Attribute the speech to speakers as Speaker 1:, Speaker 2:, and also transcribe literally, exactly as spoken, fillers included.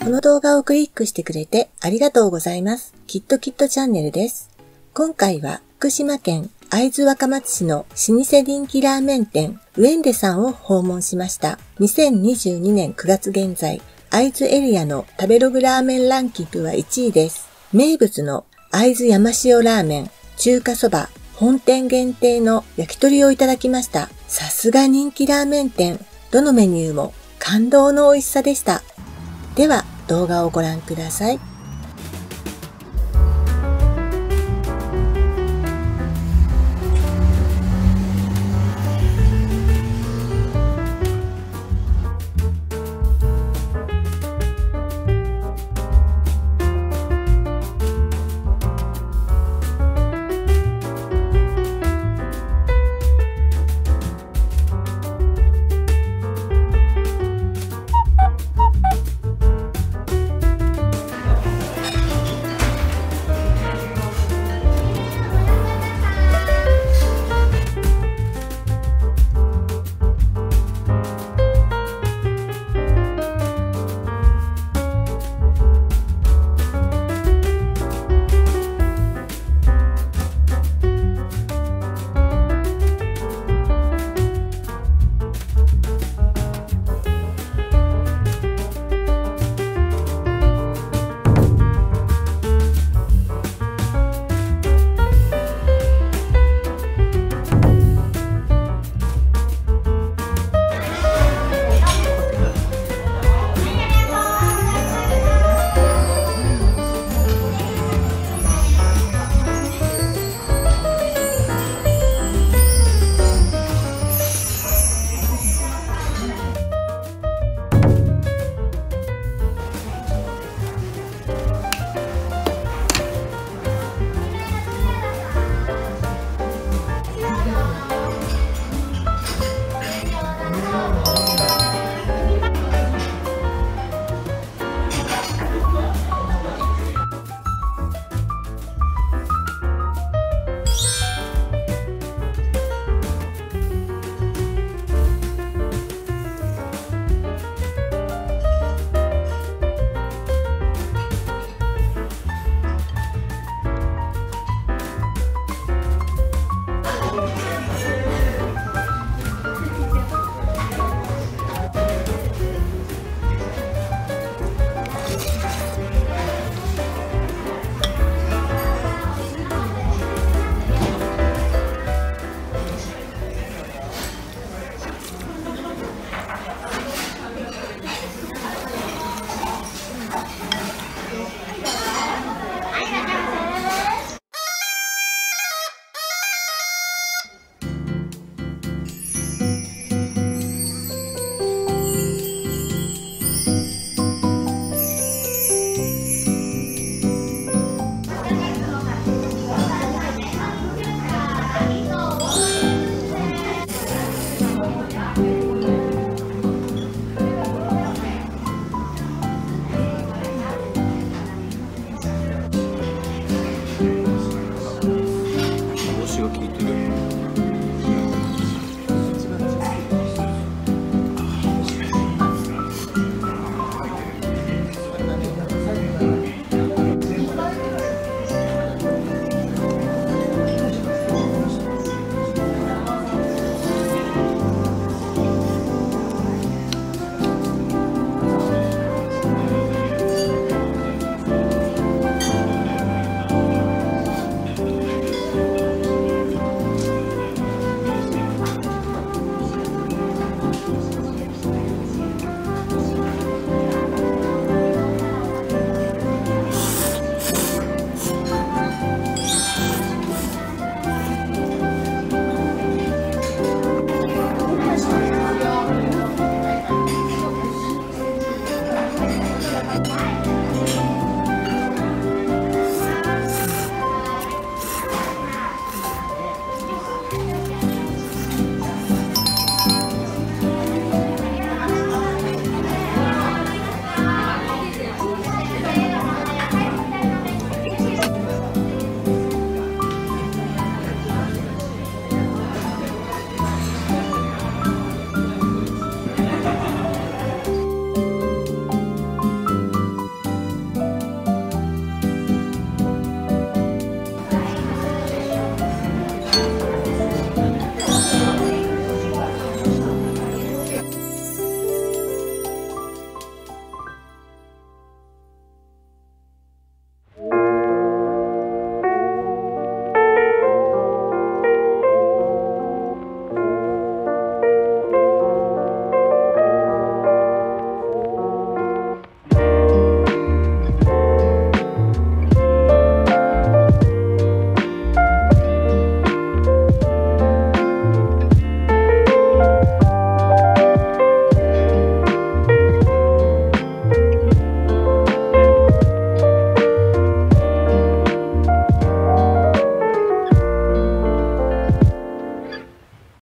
Speaker 1: この動画をクリックしてくれてありがとうございます。きっときっとチャンネルです。今回は福島県会津若松市の老舗人気ラーメン店ウエンデさんを訪問しました。にせんにじゅうにねんくがつ現在、会津エリアの食べログラーメンランキングはいちいです。名物の会津山塩ラーメン、中華そば、本店限定の焼き鳥をいただきました。さすが人気ラーメン店。どのメニューも感動の美味しさでした。では動画をご覧ください。